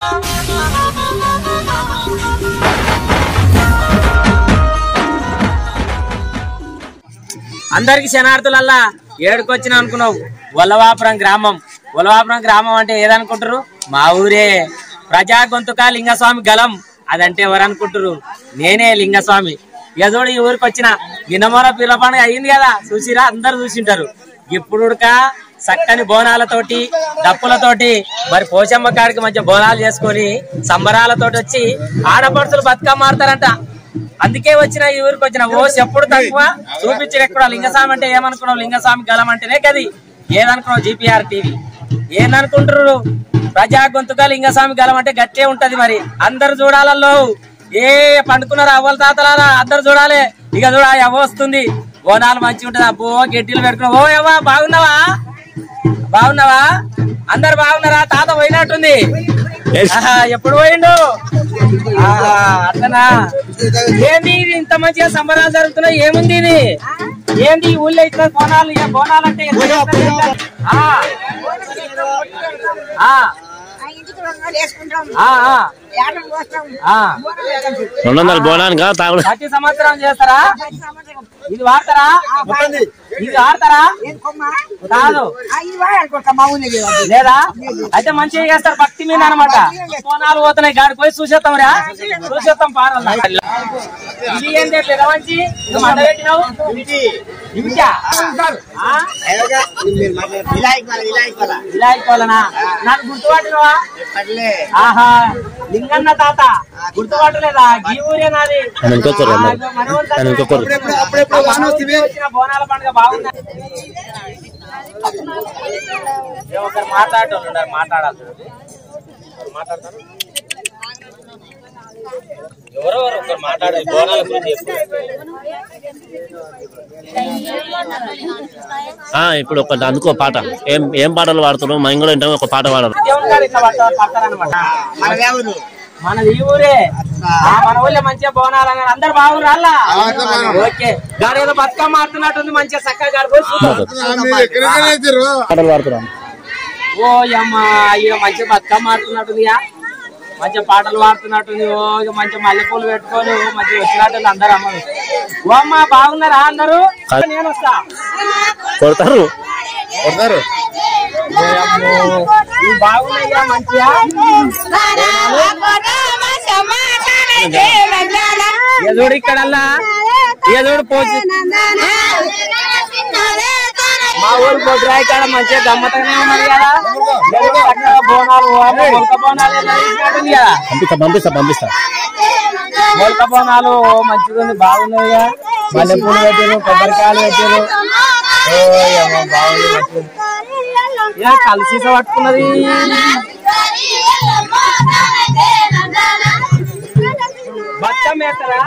అందరికి శనార్థులల్లా ఏడుకొచ్చినా అనుకున్నావు. వల్లవాపురం గ్రామం అంటే ఏదనుకుంటారు? మా ఊరే. ప్రజా గొంతుక లింగస్వామి గలం అదంటే ఎవరు అనుకుంటారు? నేనే లింగస్వామి. ఇక చూడు ఈ ఊరికి వచ్చిన గిన్నమూర పిల్ల పండుగ అయింది కదా, చూసిరా? అందరు చూసింటారు. ఇప్పుడు చక్కని బోనాలతోటి డప్పులతోటి మరి పోచమ్మ కాడికి మంచి బోనాలు చేసుకొని సంబరాలతోటి వచ్చి ఆడపడుతులు బతుకమ్మ ఆడతారంట. అందుకే వచ్చిన ఈ ఊరికి వచ్చిన. ఓ ఎప్పుడు తక్కువ చూపించారు ఎక్కడ. లింగస్వామి అంటే ఏమనుకున్నావు? లింగస్వామి గలం అంటేనే కది. ఏదనుకున్నావు? GPR టీవీ ఏందనుకుంటారు? ప్రజా గొంతుక లింగస్వామి గలం అంటే గట్టే ఉంటది. మరి అందరు చూడాలలో. ఏ పండుకున్నారు అవ్వల తాతలారా? అందరు చూడాలి. ఇక చూడ ఎవ వస్తుంది. బోనాలు మంచిగా ఉంటది. అబ్బో గట్టిలు పెట్టుకున్నావు. ఓ ఎవ్వ బాగున్నావా? అందరు బాగున్నారా? తాత పోయినట్టుంది. ఎప్పుడు పోయిండు? అట్లనా? ఏంది ఇది ఇంత మంచిగా సంబరాలు జరుగుతున్నాయి? ఏముంది ఇది? ఏంది ఈ ఊళ్ళో ఇట్లా బోనాలు? బోనాలంటే 200 బోనానికి ప్రతి సంవత్సరం చేస్తారా? ఇది వాడతారా? ఇది ఆడతారా? కాదు లేదా? అయితే మంచిగా చేస్తారు భక్తి మీద అనమాట. బోనాలు పోతున్నాయి గాడికి పోయి చూసేస్తాం రా. చూసేస్తాం పారాలి. ఇది ఏంటి ఎట్లా మంచి మంట పెట్టినావు? విలాయికోలనా? నాకు గుర్తుపట్టినవా? ఆహా, లింగన్న తాత గుర్తుపట్టలేదా? ఈ ఊరే నాది. బోనాల పండుగ బాగుంది. ఒకరు మాట్లాడటం మాట్లాడాలి. మాట్లాడతారు ఎవరెవరు ఒకరు మాట్లాడాలి. బోనాల గురించి ఇప్పుడు ఒక అందుకో పాట. ఏం పాటలు పాడుతున్నావు? మేము కూడా వింటాం. ఒక పాట పాడాలి. మనది ఈ ఊరే. మన ఊళ్ళో మంచిగా బోనాలు అందరు బాగున్నారు. అలా ఓకే. గాడు ఏదో బతుకమ్మ ఆడుతున్నట్టుంది. మంచిగా చక్కగా పాటలు పాడుతున్నాం. ఓ అమ్మ ఇక మంచిగా బతుకమ్మ ఆడుతున్నట్టుంది. మంచిగా పాటలు పాడుతున్నట్టుంది. ఓ ఇక మంచిగా మల్లెపూలు పెట్టుకొని మంచిగా వచ్చినట్టుంది అందరు. అమ్మ ఓ అమ్మ బాగున్నారా అందరు? నేను వస్తా. కొడతారు బాగున్నాయ్యా మంచిగా. ఎదుడు ఇక్కడల్లా ఎదుడు పోచి మా ఊరు బొడ్రాయి కాడ మంచిగా గమ్మతనే ఉన్నది కదా. బోనాలు మొలక బోనాలు పంపిస్తా. మొలక బోనాలు మంచిగా ఉంది. బాగున్నాయి. మల్లెపూలు పెట్టారు, కొబ్బరికాయలు పెట్టారు. బాగుంది. కలిసి పట్టుకున్నది. బతుకమ్మ వేస్తారా?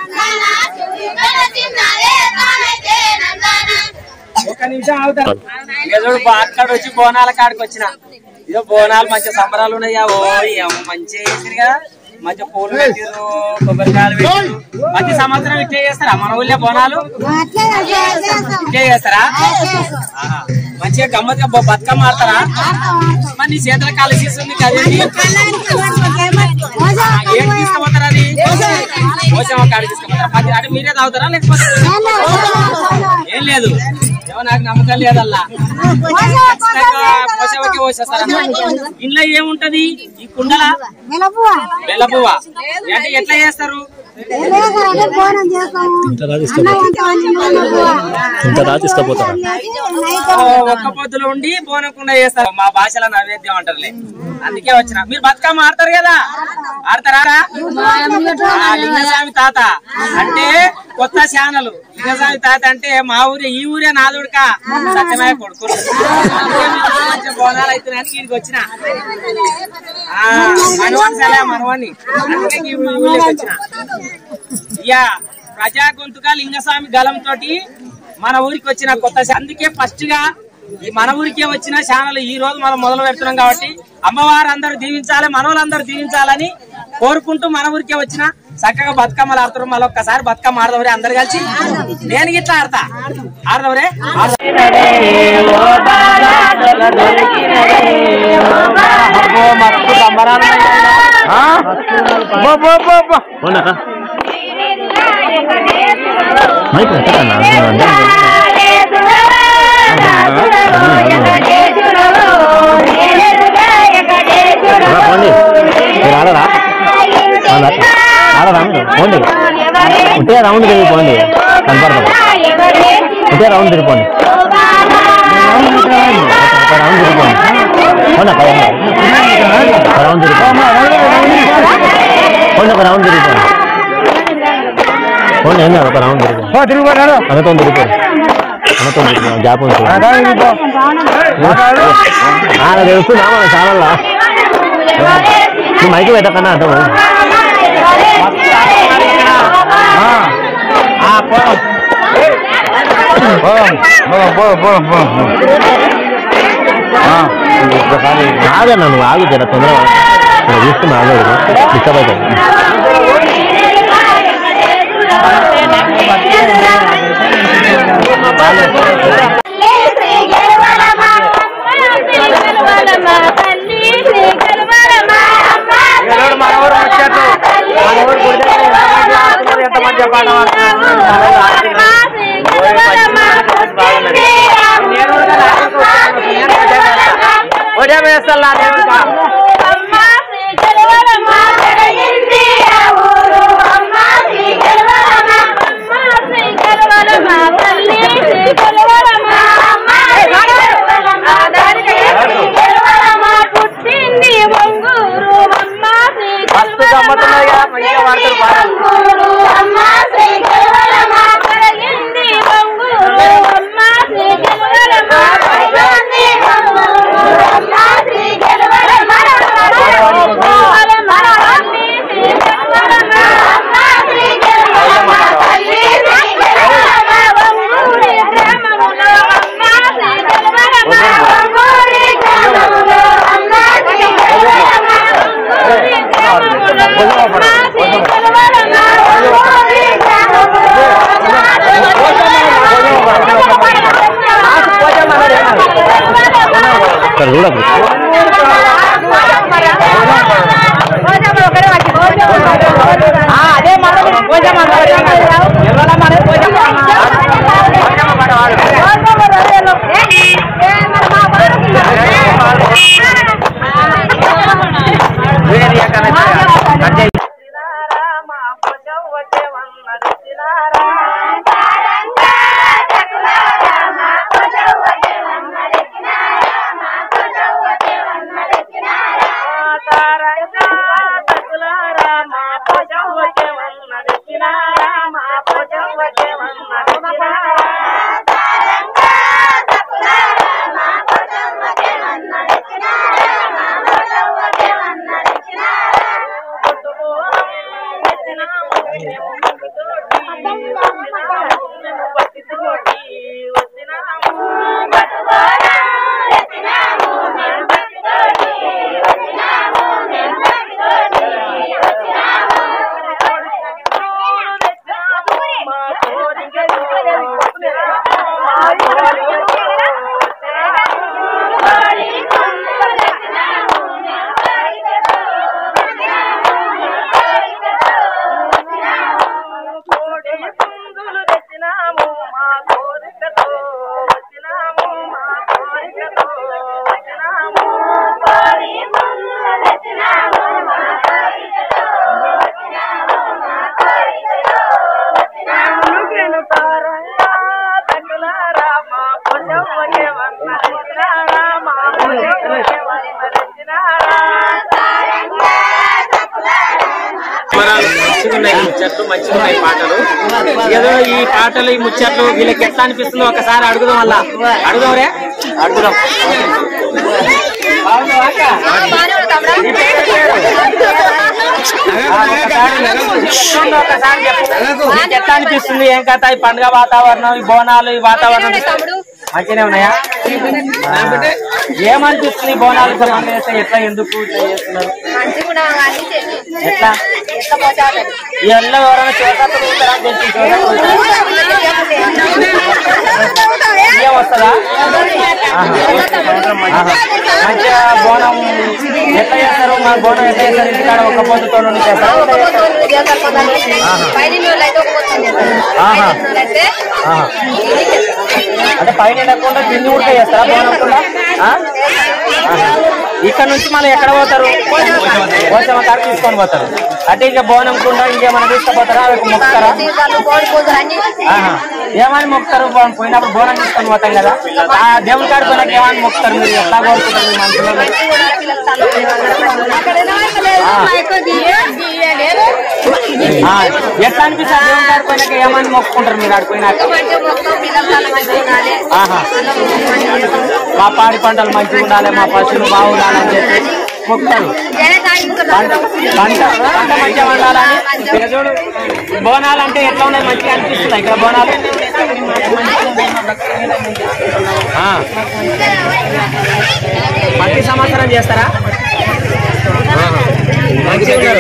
ఒక నిమిషం అవుతారు. ఏదో బాగా వచ్చి బోనాల కాడికి వచ్చిన. ఇదో బోనాలు మంచి సంబరాలు ఉన్నాయా? ఓ మంచిగా చేసిరుగా. మంచిగా పూలు పెట్టారు, కొబ్బరికాయలు పెట్టారు. ప్రతి సంవత్సరం ఇట్లే చేస్తారా మన ఊళ్ళో బోనాలు? ఇట్లే చేస్తారా? మంచిగా గమ్మత్తుగా బతుకమ్మ ఆడతారా? మరి నీ చేతుల కలిసి కదండి. ఏం తీసుకుపోతారా? అది పోచమ్మ కాడికి తీసుకుపోతారా? అంటే మీరే తాగుతారా లేకపోతే ఏం లేదు? ఏమో నాకు నమ్మకం లేదల్లా. పోచమ్మకి పోసేస్తారా? ఇంట్లో ఏముంటది ఈ కుండల? బెల్లపువ్వ. అంటే ఎట్లా చేస్తారు? ఒక్క పొద్దులో ఉండి బోనకుండా చేస్తారు. మా భాషలో నైవేద్యం అంటారులే. అందుకే వచ్చిన. మీరు బతుకమ్మ ఆడతారు కదా? ఆడతారా? లింగస్వామి తాత అంటే కొత్త ఛానల్. లింగస్వామి తాత అంటే మా ఊరే. ఈ ఊరే నాదుడుక సత్యనాయ కొడుకు. మంచి బోనాలు అవుతున్నాయని వీడికి వచ్చిన. మనవాణ్ణి అందుకే ఈ ఊళ్ళోకి వచ్చిన. ప్రజా గొంతుక లింగస్వామి గలం తోటి మన ఊరికి వచ్చిన కొత్త. అందుకే ఫస్ట్ గా ఈ మన ఊరికే వచ్చిన ఛానల్ ఈ రోజు మనం మొదలు పెడుతున్నాం కాబట్టి అమ్మవారు అందరూ దీవించాలి, మనోళ్ళందరూ దీవించాలని కోరుకుంటూ మన ఊరికే వచ్చిన చక్కగా బతుకమ్మలు ఆడుతున్నారు. మళ్ళీ ఒక్కసారి బతుకమ్మ ఆడదవరే అందరు కలిసి. నేను గిట్లా ఆడతా. ఆడదవరే మస్తు సంబరాలు. ఆడరా ఆడరా పోండి ఉంటే రౌండ్ తిరిగిపోండి కనపడతారు ఉంటే రౌండ్ తిరిగిపోండి రౌండ్ తిరిగిపోండి రౌండ్ తిరిగిపోండి ఒక రౌండ్ తిరిగిపోండి పోండి ఏం ఒక రౌండ్ తిరిగిపోండి అనతో తిరిగిపోండి అనతో తిరిగిపోండి గ్యాప్ ఉంది తెలుస్తుందా మన ఛానల్లో నువ్వు మైకి పెట్టకన్నా అర్థం ఆగన్నా నువ్వు ఆగు జర తొందరగా తీసుకుని ఆగదు డిస్టర్బ్ అవుతుంది ముచ్చట్లు మంచిగా పాటలు ఏదో ఈ పాటలు ఈ ముచ్చట్లు వీళ్ళకి ఎట్లా అనిపిస్తుందో ఒకసారి అడుగుదాం అలా అడుగుదాంరే అడుగుదాం ఎట్లా అనిపిస్తుంది ఏం కథ ఈ పండుగ వాతావరణం ఈ బోనాలు ఈ వాతావరణం మంచిగానే ఉన్నాయా ఏమనిపిస్తుంది బోనాలు చేస్తే ఎట్లా ఎందుకు చేస్తున్నారు ఎట్లా ఎల్లో ఎవరైనా చోటలు వస్తుందా మంచిగా బోనం ఎట్లా చేస్తారు? మా బోనం ఎట్లా చేస్తారు? ఇంటికాడ ఒక పొద్దుతో చేస్తారు. అంటే పైన వెళ్ళకుండా కింది కూడా చేస్తారా బోనం కూడా? ఇక్కడ నుంచి మళ్ళీ ఎక్కడ పోతారు? పోచమ్మ కాడ తీసుకొని పోతారు. అంటే ఇంకా బోనం కూడా ఇంకేమైనా తీసుకుపోతారా? మొక్కుతారా? ఏమని మొక్కుతారు? పోయినప్పుడు బోనం తీసుకొని పోతాం కదా, ఆ దేవుని కాడ పోయినాక ఏమని మొక్కుతారు? మీరు ఎట్లా కోరుకుంటారు మీ మనసులో? ఎట్లా అనిపిస్తారు? దేవుని కాడ పోయినాక ఏమని మొక్కుకుంటారు మీరు? ఆడిపోయినాక మా పాడి పంటలు మంచిగా ఉండాలి, మా పశువులు బాగుండాలని చెప్పి మొక్కుతారు. పంట మంచిగా ఉండాలని. చూడు బోనాలు అంటే ఎట్లా ఉన్నాయి? మంచిగా అనిపిస్తున్నాయి ఇక్కడ బోనాలు. ప్రతి సంవత్సరం చేస్తారా? మంచిగా ఉన్నారు.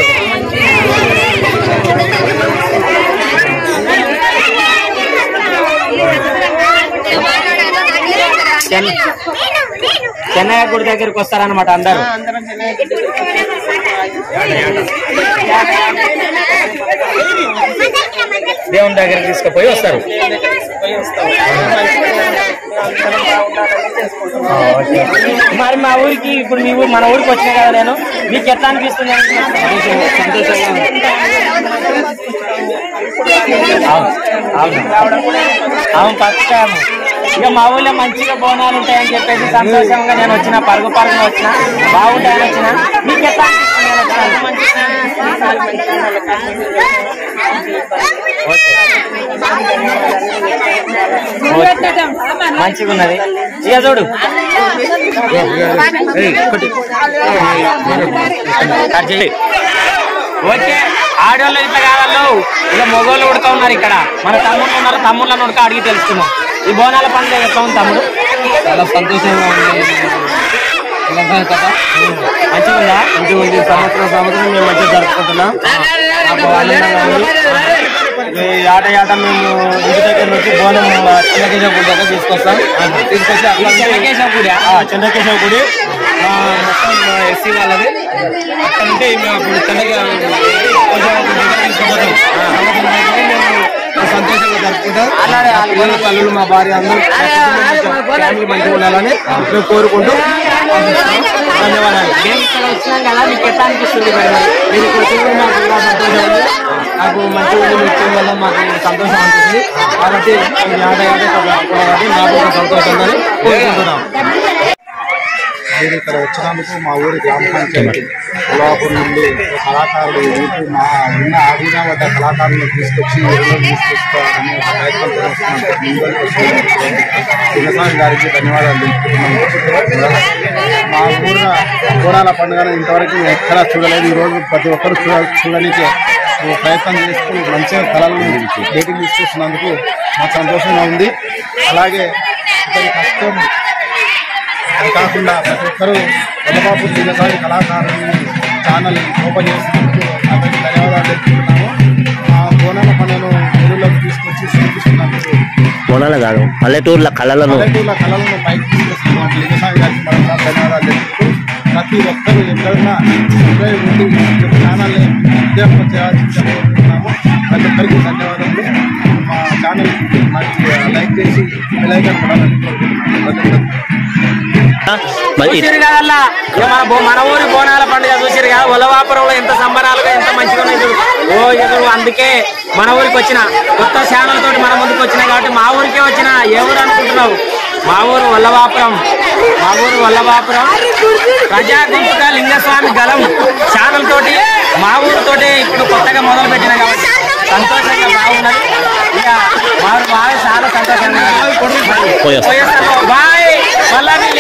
చెన్నయ్య గుడి దగ్గరికి వస్తారనమాట అందరూ. దేవుని దగ్గరికి తీసుకుపోయి వస్తారు. మరి మా ఊరికి ఇప్పుడు మన ఊరికి వచ్చినా కదా నేను, మీకు ఎట్లా అనిపిస్తుంది? అవును పక్కాము. ఇక మా ఊళ్ళో మంచిగా బోనాలు ఉంటాయని చెప్పేసి సంతోషంగా నేను వచ్చిన, పరుగున వచ్చిన, బాగుంటాయని వచ్చిన. మీకు ఎట్లా మంచిగా ఉన్నది? ఇక చూడు ఓకే. ఆడవాళ్ళు ఇట్లా కావాళ్ళు, ఇక మొగోళ్ళు ఉడతా ఉన్నారు ఇక్కడ. మన తమ్ముళ్ళు ఉన్నారు, తమ్ముళ్ళని ఉడక అడిగి తెలుసుకున్నాం. ఈ బోనాల పండుగ ఎట్లా ఉంది తమ్ముడు? చాలా సంతోషంగా ఉంది. మంచిగా ఉందా? మంచిగా ఉంది. సంవత్సరం మేము మంచిగా జరుపుకుంటున్నాం. ఆట మేము ఇంటి దగ్గర నుంచి బోనం చెన్నకేశవ గుడి దగ్గర తీసుకొచ్చి అట్లా చెన్నకేశవ గుడి మొత్తం ఎస్సీ వాళ్ళది. అక్కడంటే మేము ఇప్పుడు తీసుకుపోతాం. సంతోషంగా జరుపుకుంటాం. పిల్లల తల్లులు మా భార్య అందరూ ఫ్యామిలీ మంచిగా ఉండాలని మేము కోరుకుంటూ ధన్యవాదాలు. ఇక్కడ వచ్చినాం కదా, మీకు ఎట్లా అనిపిస్తుంది? మీరు ఇక్కడ చూడడం మాకు చాలా సంతోషం ఉంది. నాకు మంచిగా వచ్చే వల్ల మాకు సంతోషం అనిపిస్తుంది. కాబట్టి మాకు సంతోషం ఉందని కోరుకుంటున్నాం. నేను ఇక్కడ వచ్చినందుకు మా ఊరి గ్రామ పంచాయతీ కొల్లాపూర్ నుండి కళాకారులు మా ఉన్న ఆధీన వద్ద కళాకారులను తీసుకొచ్చి తీసుకొస్తారని ఒక ప్రయత్నం చిన్నస్వామి గారికి ధన్యవాదాలు తెలుపుతున్నాము. మా ఊళ్ళో బోనాల పండుగను ఇంతవరకు ఎక్కడా చూడలేదు. ఈరోజు ప్రతి ఒక్కరు చూడడానికి ప్రయత్నం చేస్తూ మంచిగా కళలను డేటింగ్ తీసుకొస్తున్నందుకు మాకు సంతోషంగా ఉంది. అలాగే ఇతని కష్టం కాకుండా ప్రతి ఒక్కరూ కొల్లబాపూర్ చిన్నస్వామి కళాకారులని ఛానల్ ఓపెన్ చేసినందుకు అతనికి ధన్యవాదాలు తెలుపుతున్నాము. మా బోనాల పనులను ఊళ్ళోకి తీసుకొచ్చి చూపిస్తున్నందుకు, బోనాల కాదు పల్లెటూర్ల కళలను పైకి తీసుకొస్తున్నట్టు చిన్నస్వామి గారికి మరొకసారి ధన్యవాదాలు తెలుపుతూ ప్రతి ఒక్కరూ ఎక్కడున్నా ఉండి ఛానల్ని విద్యాపం చేయాల్సిందిస్తున్నాము. ప్రతి ఒక్కరికి ధన్యవాదాలు. మా ఛానల్ లైక్ చేసి బెల్ ఐకాన్ కొట్టాలని కోరుకుంటున్నాము. చూసిరు కదల్లా మన ఊరి బోనాల పండుగ చూసిరు కదా, ఉలవాపురంలో ఎంత సంబరాలుగా ఎంత మంచిగా ఉన్నాయి. ఓ ఎదురు అందుకే మన ఊరికి వచ్చిన కొత్త ఛానల్ తోటి మన ముందుకు వచ్చినా కాబట్టి మా ఊరికే వచ్చిన. ఎవరు అనుకుంటున్నావు? మా ఊరు వల్లవాపురం. మా ఊరు వల్లవాపురం ప్రజా గుంపుక లింగస్వామి గలం ఛానల్ తోటి మా ఊరితోటి ఇప్పుడు కొత్తగా మొదలు పెట్టిన కాబట్టి సంతోషంగా బాగున్నది. ఇక మా ఊరు బాగా చాలా సంతోషంగా బాయ్. మళ్ళీ